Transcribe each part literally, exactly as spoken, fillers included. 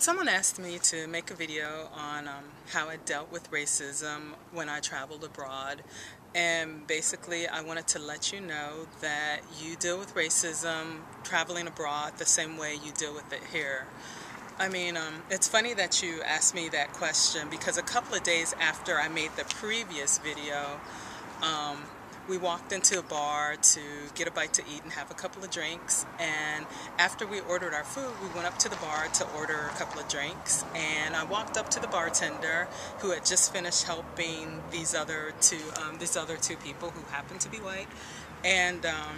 Someone asked me to make a video on um, how I dealt with racism when I traveled abroad, and basically I wanted to let you know that you deal with racism traveling abroad the same way you deal with it here. I mean, um, it's funny that you asked me that question because a couple of days after I made the previous video, um, we walked into a bar to get a bite to eat and have a couple of drinks, and after we ordered our food, we went up to the bar to order a couple of drinks, and I walked up to the bartender who had just finished helping these other two um, these other two people who happened to be white, and um,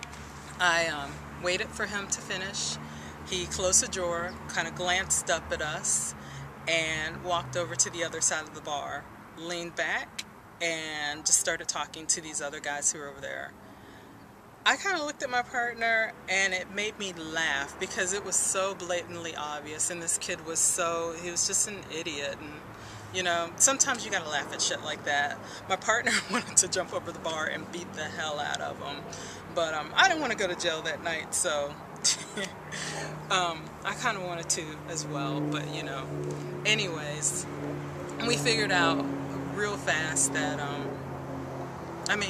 I um, waited for him to finish. He closed the drawer, kind of glanced up at us, and walked over to the other side of the bar, leaned back, and just started talking to these other guys who were over there. I kind of looked at my partner and it made me laugh because it was so blatantly obvious, and this kid was so, he was just an idiot. And you know, sometimes you gotta laugh at shit like that. My partner wanted to jump over the bar and beat the hell out of him, but um, I didn't want to go to jail that night, so um, I kind of wanted to as well, but you know, anyways, we figured out real fast that, um, I mean,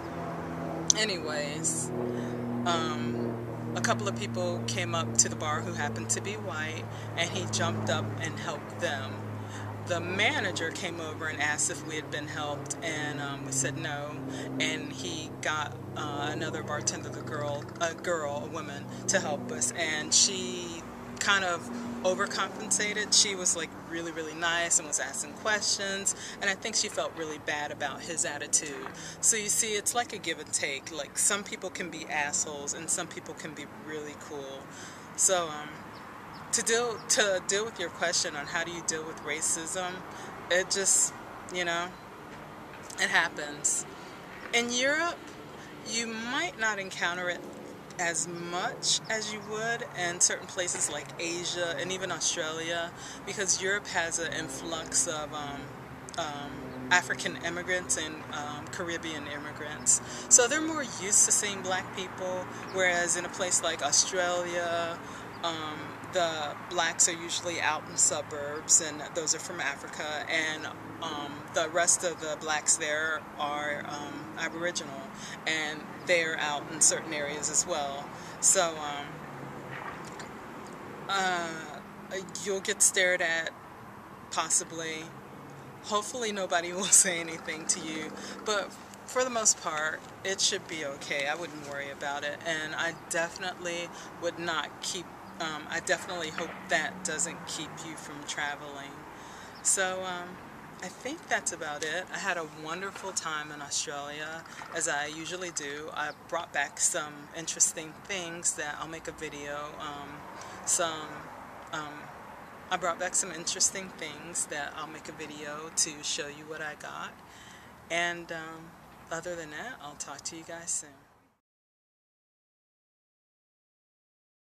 anyways, um, a couple of people came up to the bar who happened to be white, and he jumped up and helped them. The manager came over and asked if we had been helped, and um, we said no, and he got uh, another bartender, the girl, a girl, a woman, to help us, and she kind of overcompensated. She was like really really nice and was asking questions, and I think she felt really bad about his attitude. So you see, it's like a give and take. Like, some people can be assholes and some people can be really cool. So um to deal to deal with your question on how do you deal with racism, it just, you know, it happens. In Europe, you might not encounter it as much as you would in certain places like Asia and even Australia, because Europe has an influx of um, um, African immigrants and um, Caribbean immigrants. So they're more used to seeing black people, whereas in a place like Australia, um, the blacks are usually out in suburbs, and those are from Africa, and um, the rest of the blacks there are um, Aboriginal, and they're out in certain areas as well. So um, uh, you'll get stared at, possibly. Hopefully nobody will say anything to you, but for the most part, it should be okay. I wouldn't worry about it, and I definitely would not keep Um, I definitely hope that doesn't keep you from traveling. So um, I think that's about it. I had a wonderful time in Australia, as I usually do. I brought back some interesting things that I'll make a video. Um, some um, I brought back some interesting things that I'll make a video to show you what I got. And um, other than that, I'll talk to you guys soon.